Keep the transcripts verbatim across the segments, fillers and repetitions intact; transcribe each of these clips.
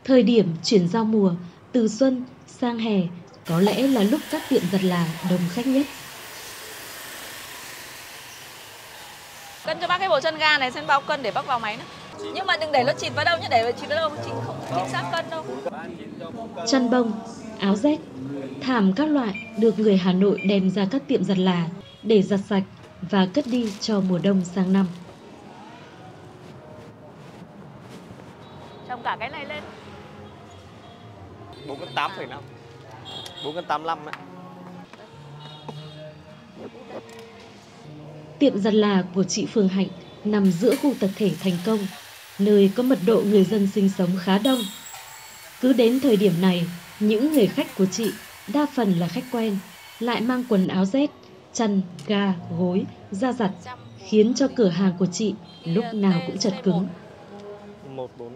Thời điểm chuyển giao mùa từ xuân sang hè có lẽ là lúc các tiệm giặt là đông khách nhất. Cân cho bác cái bộ chân ga này xem bao cân để bác vào máy nữa. Nhưng mà đừng để nó chìm vào đâu nhé, để chìm vào đâu chị không chính xác cân đâu. Chăn bông, áo rét, thảm các loại được người Hà Nội đem ra các tiệm giặt là để giặt sạch và cất đi cho mùa đông sang năm. Trồng cả cái này lên. bốn cân tám phẩy năm. bốn cân tám mươi lăm ấy. Tiệm giặt là của chị Phương Hạnh nằm giữa khu tập thể Thành Công, nơi có mật độ người dân sinh sống khá đông. Cứ đến thời điểm này, những người khách của chị đa phần là khách quen, lại mang quần áo rét, chăn, ga, gối, ra giặt, khiến cho cửa hàng của chị lúc nào cũng chật cứng. một bốn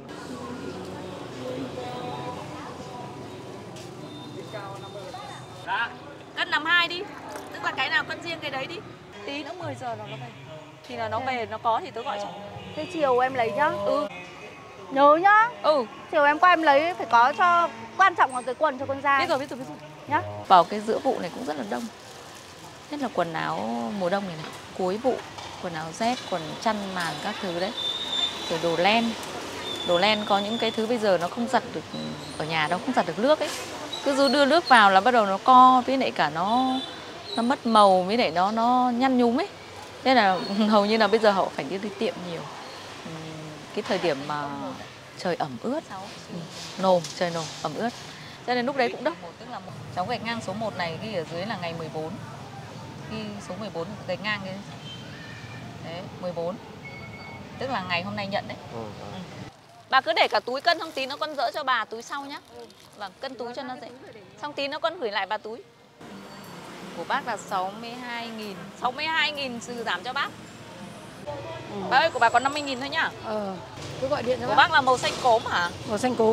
Cân năm hai đi, tức là cái nào cân riêng cái đấy đi. Tí nữa mười giờ nó về. Thì là nó về, nó có thì tớ gọi cho. Thế chiều em lấy nhá. Ừ. Nhớ nhá. Ừ. Chiều em qua em lấy phải có cho, quan trọng là cái quần cho con dai. Biết rồi, biết rồi, biết rồi. Nhá. Vào cái giữa vụ này cũng rất là đông. Nhất là quần áo mùa đông này này, cuối vụ, quần áo rét, quần chăn màn các thứ đấy. Rồi đồ len. Đồ len có những cái thứ bây giờ nó không giặt được ở nhà đâu, không giặt được nước ấy. Cứ cứ đưa nước vào là bắt đầu nó co, với lại cả nó nó mất màu, với lại nó nó nhăn nhúm ấy. Nên là hầu như là bây giờ họ phải đi đi tiệm nhiều. Cái thời điểm mà trời ẩm ướt, nồm, trời nồm, ẩm ướt. Cho nên lúc đấy cũng đông. Tức là một cháu gạch ngang số một này ghi ở dưới là ngày mười bốn. Ghi số mười bốn gạch ngang cái đấy, mười bốn. Tức là ngày hôm nay nhận đấy. Ừ. Ừ. Bà cứ để cả túi cân, xong tí nó con dỡ cho bà túi sau nhá. Và cân túi cho nó dễ. Xong tí nó con gửi lại bà túi. Của bác là sáu mươi hai nghìn. sáu mươi hai nghìn trừ giảm cho bác. Ừ. Bà ơi, của bà còn năm mươi nghìn thôi nhá. Ờ, cứ gọi điện cho của bác. bác là màu xanh cốm hả? Màu xanh cốm.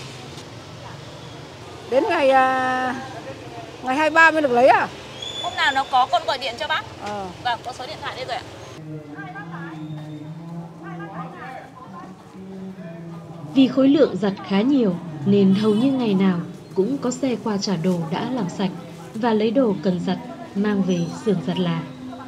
Đến ngày à, ngày hai mươi ba mới được lấy à? Hôm nào nó có con gọi điện cho bác. Ờ. Vâng, có số điện thoại đây rồi ạ. Vì khối lượng giặt khá nhiều nên hầu như ngày nào cũng có xe qua trả đồ đã làm sạch và lấy đồ cần giặt mang về xưởng giặt là.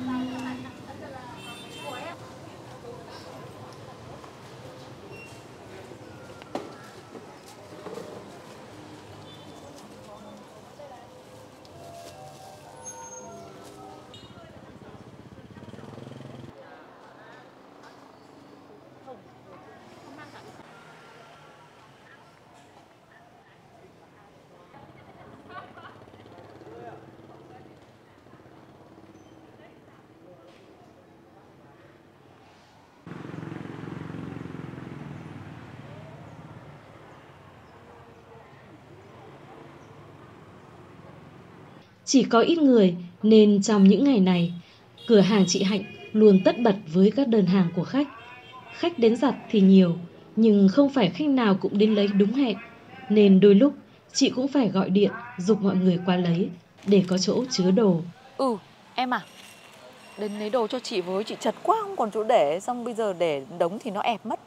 Chỉ có ít người nên trong những ngày này, cửa hàng chị Hạnh luôn tất bật với các đơn hàng của khách. Khách đến giặt thì nhiều, nhưng không phải khách nào cũng đến lấy đúng hẹn. Nên đôi lúc chị cũng phải gọi điện giục mọi người qua lấy để có chỗ chứa đồ. Ừ, em à, đến lấy đồ cho chị với, chị chật quá không còn chỗ để, xong bây giờ để đống thì nó ẹp mất.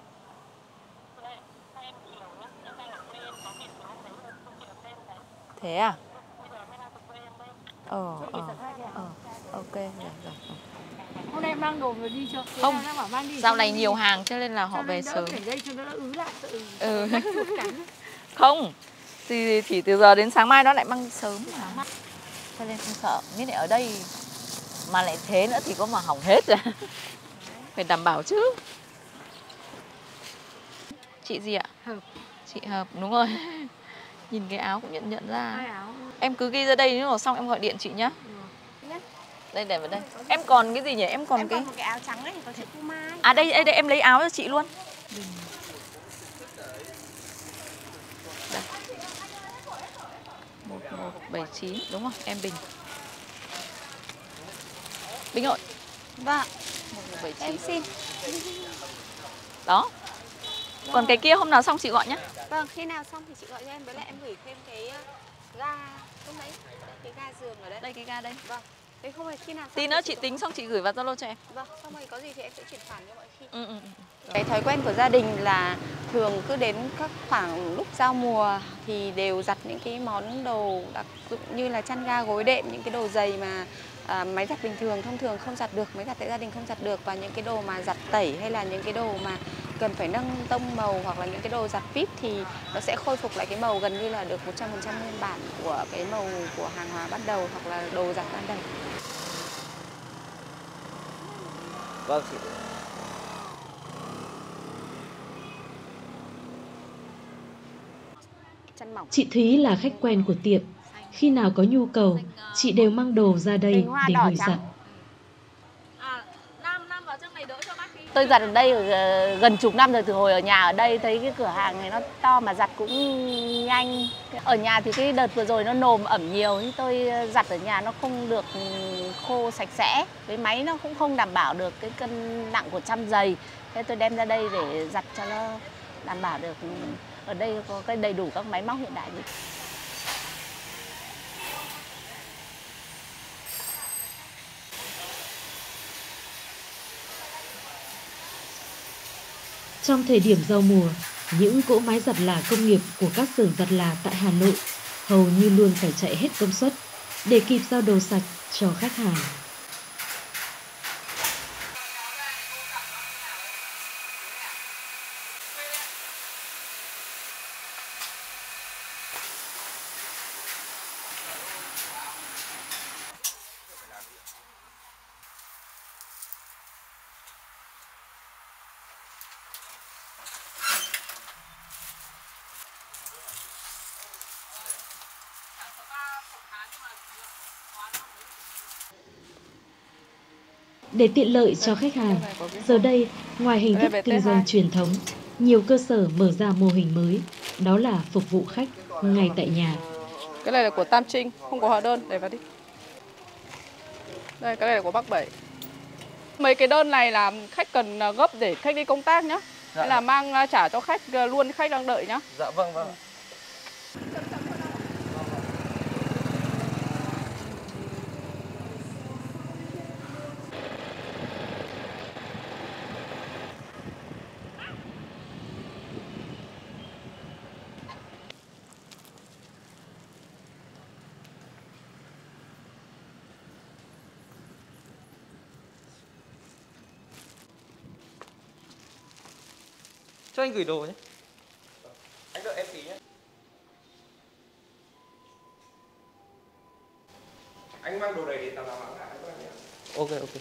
Thế à? Ờ, ờ, ờ, ok, rồi, rồi. Hôm nay em mang đồ về đi chưa? Không, bảo mang đi dạo này nhiều hàng cho nên là họ về sớm. Đây cho nó ứ lại, tự ừ. Không, thì chỉ từ giờ đến sáng mai nó lại mang sớm mà. Cho nên không sợ, biết lại ở đây mà lại thế nữa thì có mà hỏng hết rồi. Phải đảm bảo chứ. Chị gì ạ? Hợp. Chị Hợp, đúng rồi. Nhìn cái áo cũng nhận nhận ra. Hai áo. Em cứ ghi ra đây rồi xong em gọi điện chị nhá. Ừ. Đây để vào đây. Em còn cái gì nhỉ? Em còn em cái còn một cái áo trắng ấy thì có chị Puma. À đây, đây đây em lấy áo cho chị luôn. Đây. một một bảy chín đúng không? Em Bình. Bình ơi. Vâng. một một bảy chín. Em xin. Đó. Còn cái kia hôm nào xong chị gọi nhá. Vâng, khi nào xong thì chị gọi cho em, với lại em gửi thêm cái ga lúc nãy, cái ga giường ở đây. Đây cái ga đây. Vâng. Thế không phải khi nào Tí nữa chị tính xong chị gửi vào Zalo cho em. Vâng, xong rồi có gì thì em sẽ chuyển khoản cho mọi khi. Ừ, ừ. Cái thói quen của gia đình là thường cứ đến các khoảng lúc giao mùa thì đều giặt những cái món đồ đặc dụng như là chăn ga gối đệm, những cái đồ giày mà à, máy giặt bình thường thông thường không giặt được, máy giặt tại gia đình không giặt được, và những cái đồ mà giặt tẩy hay là những cái đồ mà cần phải nâng tông màu hoặc là những cái đồ giặt vít thì nó sẽ khôi phục lại cái màu gần như là được một trăm phần trăm nguyên bản của cái màu của hàng hóa ban đầu hoặc là đồ giặt ban đầu. Vâng chị. Chăn mỏng. Chị Thúy là khách quen của tiệm. Khi nào có nhu cầu, chị đều mang đồ ra đây Bình hoa để đỏ gửi trắng. giặt. À, Nam Nam vào trong này đỡ cho bác đi. Tôi giặt ở đây ở, gần chục năm rồi, từ hồi ở nhà ở đây thấy cái cửa hàng này nó to mà giặt cũng nhanh. Ở nhà thì cái đợt vừa rồi nó nồm ẩm nhiều, thì tôi giặt ở nhà nó không được khô sạch sẽ. Cái máy nó cũng không đảm bảo được cái cân nặng của trăm giày. Thế tôi đem ra đây để giặt cho nó đảm bảo được. Ở đây có cái đầy đủ các máy móc hiện đại. Trong thời điểm giao mùa, những cỗ máy giặt là công nghiệp của các xưởng giặt là tại Hà Nội hầu như luôn phải chạy hết công suất để kịp giao đồ sạch cho khách hàng. Để tiện lợi cho khách hàng, giờ đây, ngoài hình thức kinh doanh truyền thống, nhiều cơ sở mở ra mô hình mới, đó là phục vụ khách ngay tại nhà. Cái này là của Tam Trinh, không có hóa đơn, để vào đi. Đây, cái này là của bác Bảy. Mấy cái đơn này là khách cần gấp để khách đi công tác nhá. Dạ. Hay là mang trả cho khách luôn, khách đang đợi nhá. Dạ vâng vâng. Cho anh gửi đồ nhé. Anh đợi em tí nhé. Anh mang đồ này để tao làm bán lại cho anh nhé. Ok ok.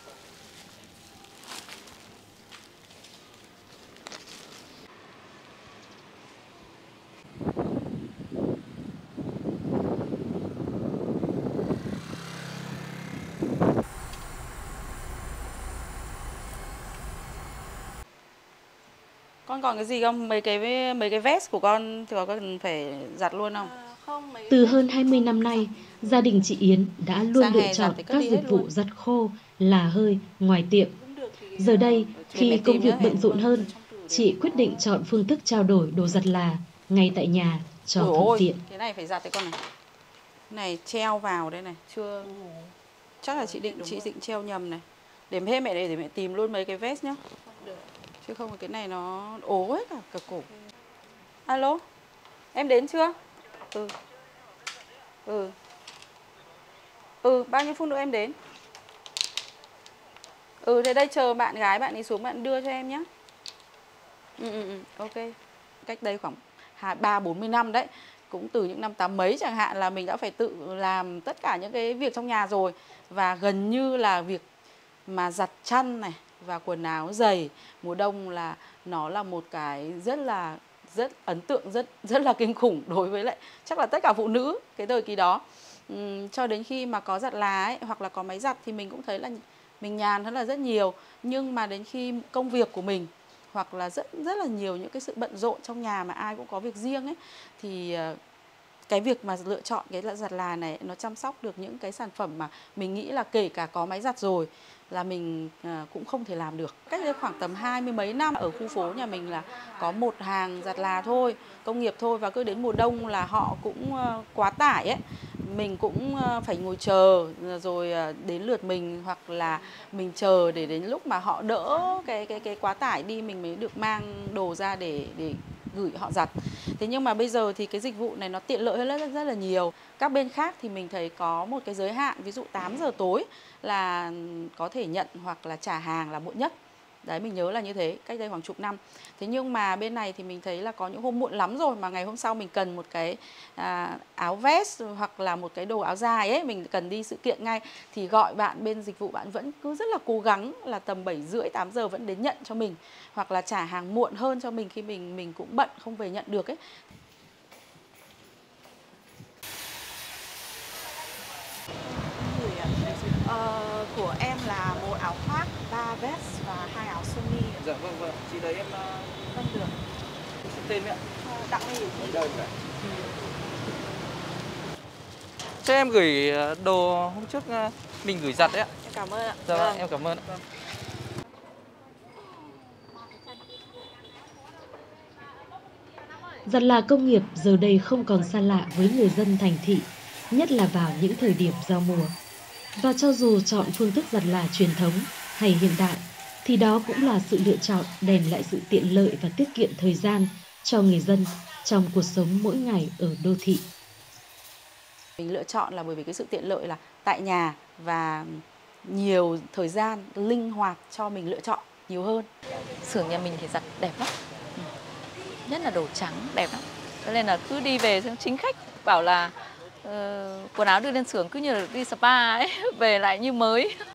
Con còn cái gì không? Mấy cái mấy cái vest của con thì có cần phải giặt luôn không? À, không, mấy Từ hơn hai mươi năm nay, gia đình chị Yến đã luôn Sang lựa hè chọn giặt thì cất các đi dịch hết vụ luôn. giặt khô, là hơi ngoài tiệm. Giờ đây, khi mẹ công tìm việc nhá, bận em rộn còn hơn, trong tủ chị quyết định chọn phương thức trao đổi đồ giặt là ngay tại nhà cho Ôi thuận ôi, tiện. cái này phải giặt cái con này. Cái này treo vào đây này, chưa. Chắc là chị định chị định treo nhầm này. Để hết mẹ để để mẹ tìm luôn mấy cái vest nhá. Chứ không cái này nó ố hết cả cả cổ. Alo. Em đến chưa? Ừ. Ừ. Ừ, bao nhiêu phút nữa em đến? Ừ, thế đây chờ bạn gái bạn ấy xuống bạn đưa cho em nhé. Ừ, ừ, ừ, ok. Cách đây khoảng ba bốn mươi năm đấy. Cũng từ những năm tám mấy chẳng hạn là mình đã phải tự làm tất cả những cái việc trong nhà rồi. Và gần như là việc mà giặt chăn này và quần áo giày mùa đông là nó là một cái rất là rất ấn tượng, rất rất là kinh khủng đối với lại chắc là tất cả phụ nữ cái thời kỳ đó. Uhm, cho đến khi mà có giặt là ấy, hoặc là có máy giặt thì mình cũng thấy là mình nhàn hơn là rất nhiều. Nhưng mà đến khi công việc của mình hoặc là rất rất là nhiều những cái sự bận rộn trong nhà mà ai cũng có việc riêng ấy, thì cái việc mà lựa chọn cái giặt là này nó chăm sóc được những cái sản phẩm mà mình nghĩ là kể cả có máy giặt rồi là mình cũng không thể làm được. Cách đây khoảng tầm hai mươi mấy năm ở khu phố nhà mình là có một hàng giặt là thôi, công nghiệp thôi, và cứ đến mùa đông là họ cũng quá tải ấy, mình cũng phải ngồi chờ rồi đến lượt mình, hoặc là mình chờ để đến lúc mà họ đỡ cái cái cái quá tải đi mình mới được mang đồ ra để để gửi họ giặt. Thế nhưng mà bây giờ thì cái dịch vụ này nó tiện lợi hơn rất, rất là nhiều. Các bên khác thì mình thấy có một cái giới hạn, ví dụ tám giờ tối là có thể nhận hoặc là trả hàng là muộn nhất. Đấy, mình nhớ là như thế, cách đây khoảng chục năm. Thế nhưng mà bên này thì mình thấy là có những hôm muộn lắm rồi mà ngày hôm sau mình cần một cái à, áo vest hoặc là một cái đồ áo dài ấy, mình cần đi sự kiện ngay, thì gọi bạn bên dịch vụ, bạn vẫn cứ rất là cố gắng là tầm bảy rưỡi tám giờ vẫn đến nhận cho mình, hoặc là trả hàng muộn hơn cho mình khi mình mình cũng bận không về nhận được ấy. Ờ, của em là một áo khoác, ba vest và hai áo sơ mi. Dạ vâng vâng, chị đấy em Vâng được. tên ạ. Đặng Lê Hiểu Thi. Cho em gửi đồ hôm trước mình gửi giặt đấy ạ. Em cảm ơn ạ. Dạ vâng, em cảm ơn ạ. Giặt là công nghiệp giờ đây không còn xa lạ với người dân thành thị, nhất là vào những thời điểm giao mùa. Và cho dù chọn phương thức giặt là truyền thống hay hiện đại, thì đó cũng là sự lựa chọn đem lại sự tiện lợi và tiết kiệm thời gian cho người dân trong cuộc sống mỗi ngày ở đô thị. Mình lựa chọn là bởi vì cái sự tiện lợi là tại nhà và nhiều thời gian linh hoạt cho mình lựa chọn nhiều hơn. Xưởng nhà mình thì giặt đẹp lắm, nhất là đồ trắng đẹp lắm. Cho nên là cứ đi về chính khách bảo là uh, quần áo đưa lên xưởng cứ như là đi spa ấy, về lại như mới.